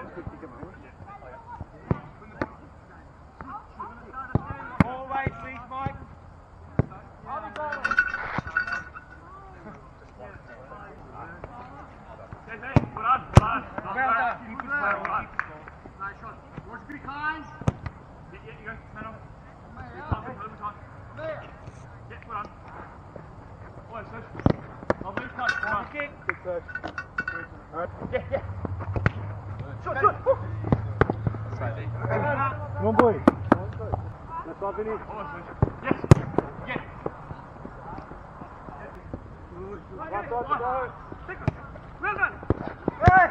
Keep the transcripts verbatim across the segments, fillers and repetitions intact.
Always, please, Mike. Nice shot. Watch be kind. Yeah, yeah, you go. Man on. You can't be over time. Yeah, put on. Oh, it's good. I'll move touch. Come on. Kick. Good touch. Alright. Yeah, yeah. Shot, shot. Come on, boy. That's not Vinny. Oh, it's good. Yes. Yeah. Right side to go. Well done. Hey!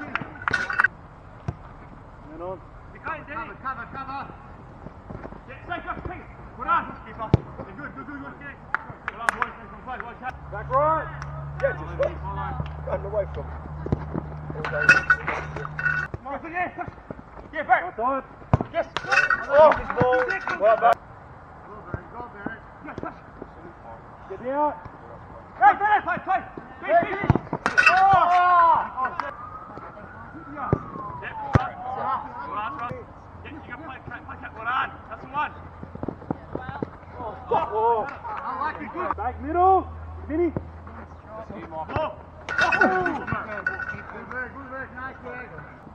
Man on. Behind, Danny. Cover, cover. Yeah, take up, take it. Put on. Keep on. Good, good, good, good. Get it. Good on, boys. Come on, watch out. Back right. Yeah, just Hold on. run away from. Come on, yeah, push. Yeah, back. Right side. Yes. Oh, this ball. Well done. Go, Barry. Go, Barry. Yes, push. Get me out. Hey, Barry, play, play. Finish, finish. Oh! Oh, shit. Yeah. Yeah, well done. Well done, well done. Yeah, you got to play, play, play, well done. That's the one. Oh. Oh. I like it, good. Back middle. Vinny. Go. Oh! Good work, good work, nice work.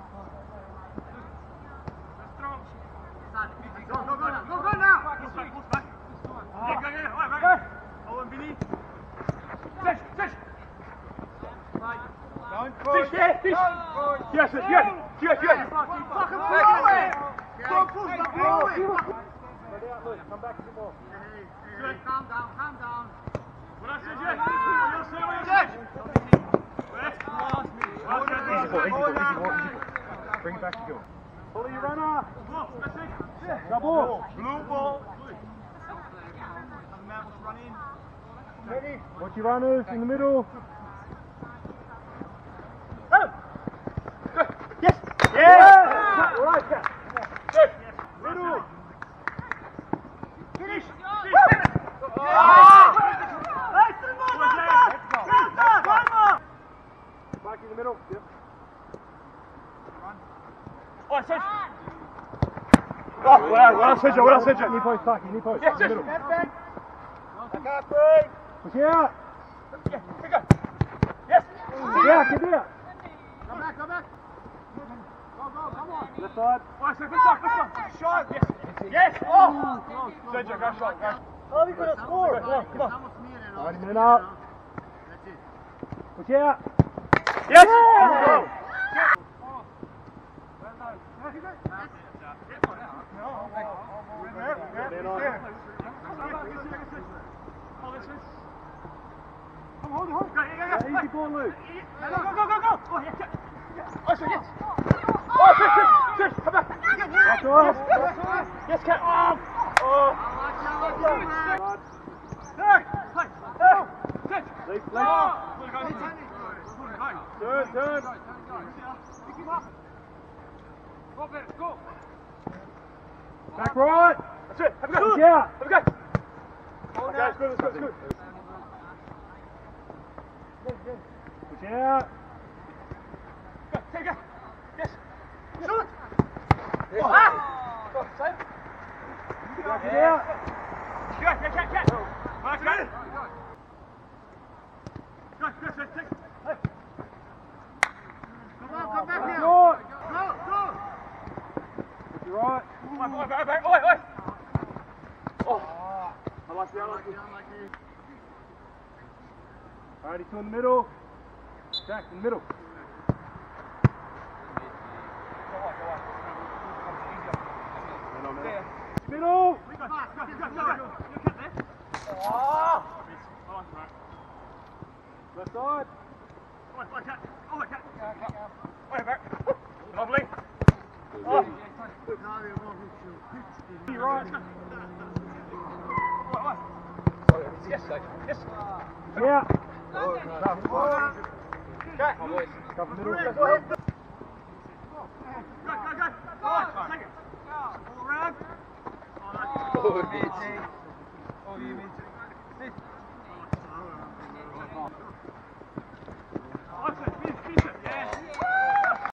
Strong. Go, go, go now, go, go now! Push back, push back. Yeah, go, yeah, right, right. Oh, and Vinny. Fish, fish! Don't Fish, yeah, fish! Yes, yes, yes, yes, yes! Fucking pull it! Don't push, don't pull it! Spread out, look. Come back a bit more. Hey, hey, calm down, calm down. What I said, yeah? What you say, what you say? West, last minute. Easy ball, easy ball, easy ball, easy ball. Bring it back to goal. Follow your runner. Double. Blue ball. Ready. Watch your runners in the middle. Oh! Good. Yes! Yeah! All right, Cat. Good. Middle. Finish! Back in the middle. Yep. Oh, Serge! Oh, well, well, Serge, well, Serge! Knee post, Taki, knee post. Yes, in the Serge! middle. Back, back! I can't breathe. Push out. Yeah, here go! Yes! Yeah, get there. Come back, come back! Go, go, come on! Left side. Oh, Serge, this one, this one! Shot! Yes! Yes! Oh! Serge, go shot, go! Oh, we got a score. Come on, come on! Alright, minute up. That's it. Push out. Yes! Yeah! Go! Come on, hold, hold. Go, yeah, yeah, Yeah, easy ball, Luke. Go, go, go, go, go. Oh, yes, yes. Oh, sorry, yes. Oh, Fish, Fish, Fish, come back. That's all right. Yes, Cat. Oh. Oh. Hey, play. Hey, Fish. Leave, leave. Oh. Turn, turn. Pick him up. Go, Barry, go. Back right. That's it. Have a go. Push out. Have a go. Okay, it's good, it's good, it's good. Push out. Go, take it, go. Yes. Shoot. Oh, ah. Go, save. Back it out. Go, yeah, cat, cat. Well, that's good. Go, go, go, take. Hey. Come on, come back here. Short. Go, go. Push you right. Oi, oi, oi, oi, oi, oi. Oh. I like the, I like the. Alright, two in the middle. Jack in the middle. Middle. Go, go, go, go, go. You cut there. Oh. I like that. Left side. Oi, oi, cat. Oi, cat. Oi, back. Lovely. Oh. You're right. Oi, oi. Yes, yes. Yeah. Cat. Cover middle. Go,